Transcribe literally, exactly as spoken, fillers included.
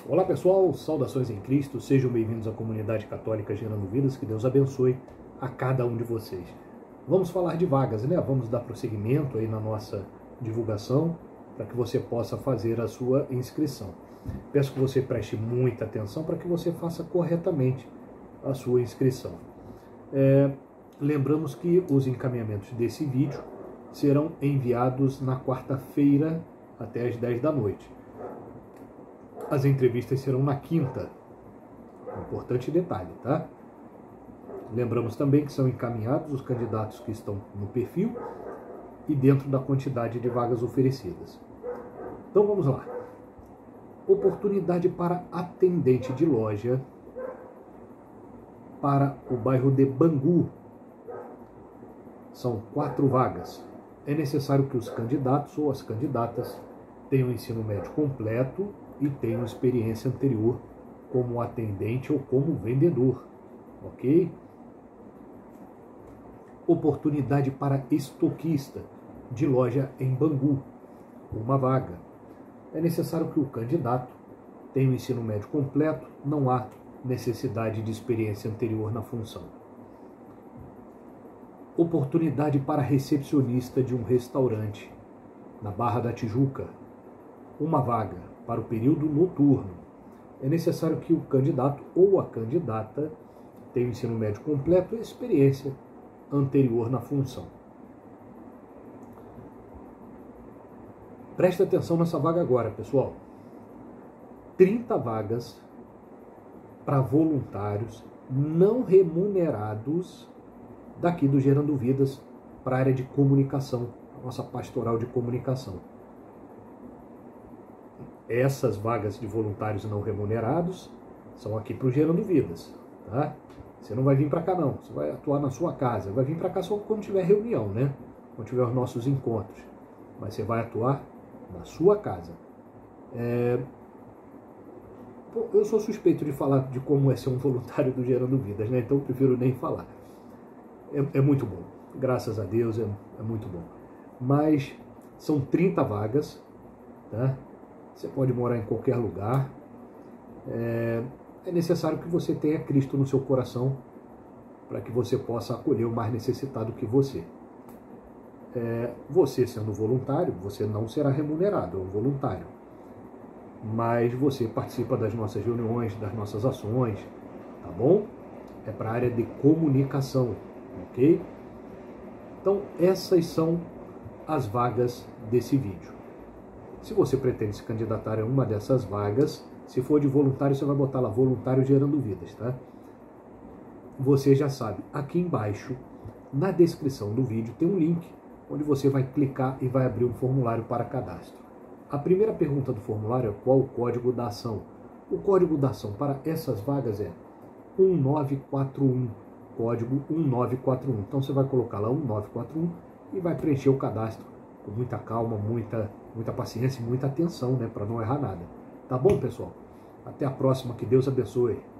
Olá pessoal, saudações em Cristo, sejam bem-vindos à comunidade católica Gerando Vidas, que Deus abençoe a cada um de vocês. Vamos falar de vagas, né? Vamos dar prosseguimento aí na nossa divulgação para que você possa fazer a sua inscrição. Peço que você preste muita atenção para que você faça corretamente a sua inscrição. É, lembramos que os encaminhamentos desse vídeo serão enviados na quarta-feira até às dez da noite. As entrevistas serão na quinta. Importante detalhe, tá? Lembramos também que são encaminhados os candidatos que estão no perfil e dentro da quantidade de vagas oferecidas. Então vamos lá. Oportunidade para atendente de loja para o bairro de Bangu. São quatro vagas. É necessário que os candidatos ou as candidatas tenham ensino médio completo e tenham experiência anterior como atendente ou como vendedor, ok? Oportunidade para estoquista de loja em Bangu, uma vaga. É necessário que o candidato tenha o ensino médio completo, não há necessidade de experiência anterior na função. Oportunidade para recepcionista de um restaurante na Barra da Tijuca, uma vaga para o período noturno. É necessário que o candidato ou a candidata tenha o ensino médio completo e experiência anterior na função. Preste atenção nessa vaga agora, pessoal. trinta vagas para voluntários não remunerados daqui do Gerando Vidas para a área de comunicação, a nossa pastoral de comunicação. Essas vagas de voluntários não remunerados são aqui para o Gerando Vidas, tá? Você não vai vir para cá não, você vai atuar na sua casa, vai vir para cá só quando tiver reunião, né? Quando tiver os nossos encontros, mas você vai atuar na sua casa. É... Pô, eu sou suspeito de falar de como é ser um voluntário do Gerando Vidas, né? Então eu prefiro nem falar. É, é muito bom, graças a Deus é, é muito bom. Mas são trinta vagas, tá? Você pode morar em qualquer lugar. É, é necessário que você tenha Cristo no seu coração para que você possa acolher o mais necessitado que você. É, você sendo voluntário, você não será remunerado, é um voluntário. Mas você participa das nossas reuniões, das nossas ações, tá bom? É para a área de comunicação, ok? Então, essas são as vagas desse vídeo. Se você pretende se candidatar a uma dessas vagas, se for de voluntário, você vai botar lá, voluntário Gerando Vidas, tá? Você já sabe, aqui embaixo, na descrição do vídeo, tem um link onde você vai clicar e vai abrir um formulário para cadastro. A primeira pergunta do formulário é qual o código da ação. O código da ação para essas vagas é um nove quatro um, código um nove quatro um. Então você vai colocar lá um nove quatro um e vai preencher o cadastro com muita calma, muita, muita paciência e muita atenção, né, para não errar nada. Tá bom, pessoal? Até a próxima, que Deus abençoe.